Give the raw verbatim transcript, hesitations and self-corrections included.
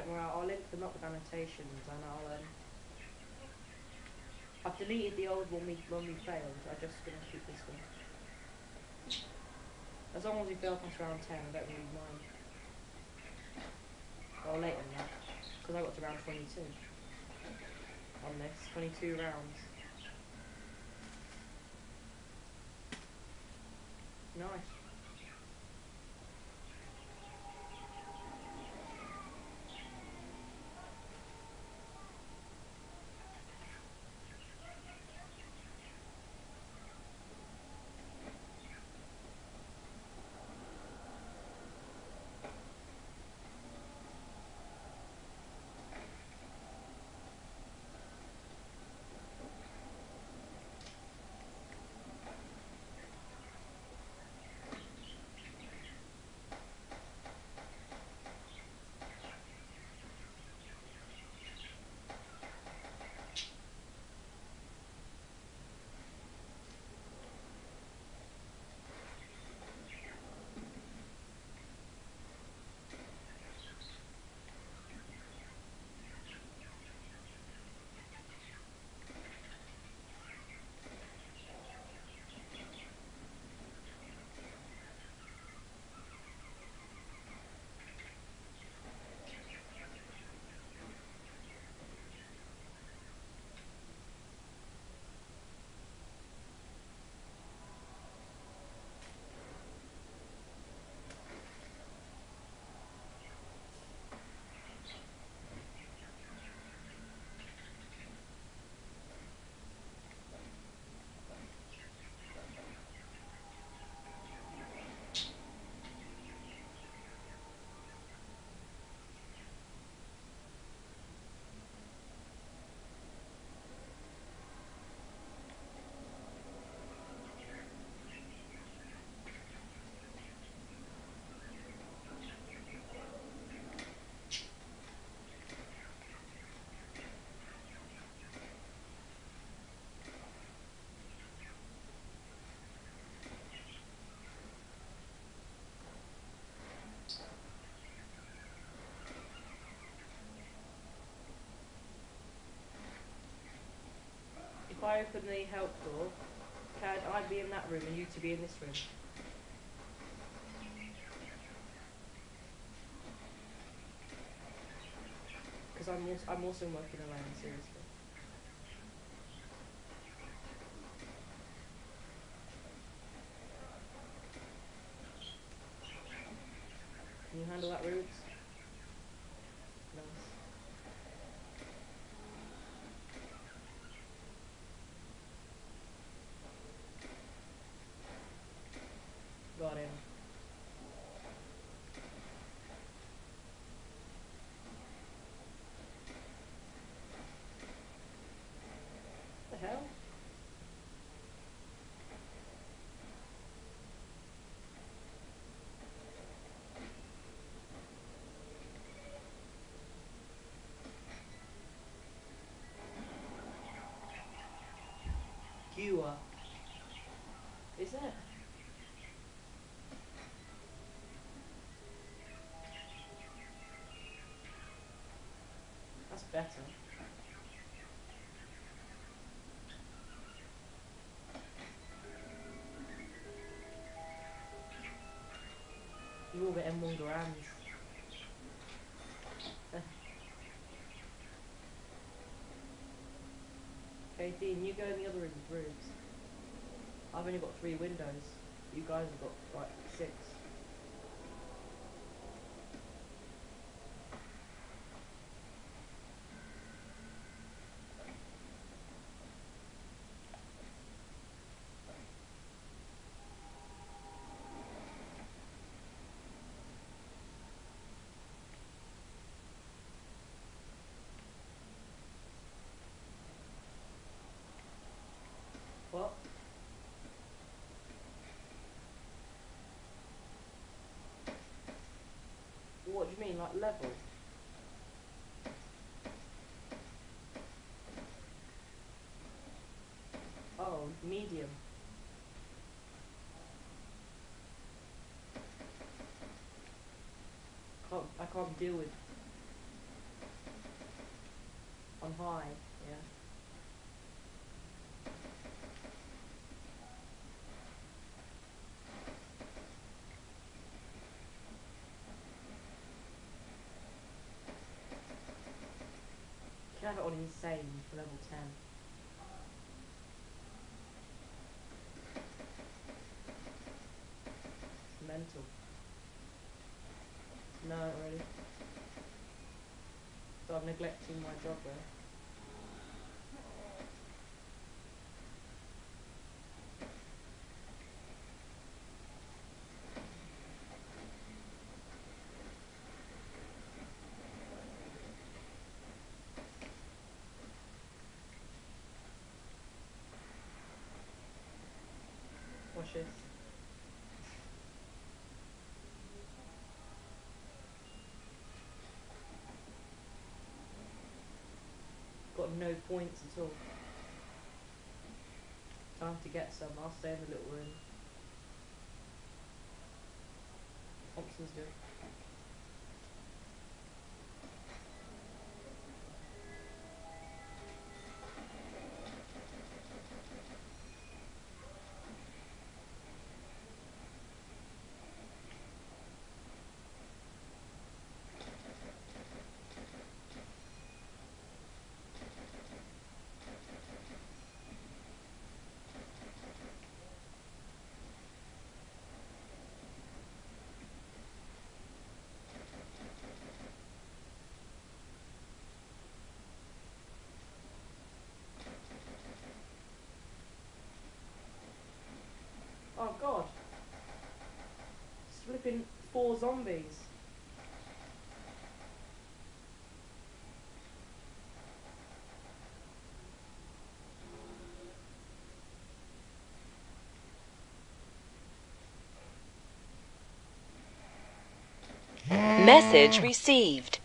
don't worry, I'll link them up with annotations, and I'll um, I've deleted the old one we when we failed. I'm just gonna keep this one. As long as we fail past round ten, I don't really mind. Well, later than that, because I got to round twenty-two on this. twenty-two rounds. Nice. If I open the help door, can I be in that room and you to be in this room? Because I'm also, I'm also working alone, seriously. Can you handle that, Roots? Nice. Got him. What the hell? Gewer. Is it? That's better. You all get M one grams. Okay, Dean, you go in the other room with Rubes. I've only got three windows. You guys have got like six. What? What do you mean, like level? Oh, medium. Can't, I can't deal with On high, yeah. You can have it on insane for level ten. It's mental. No, not really. So I'm neglecting my job there. Watch this. Got no points at all. Time to get some. I'll stay in the little room. Thompson's good. Oh god. Flipping four zombies. Message received.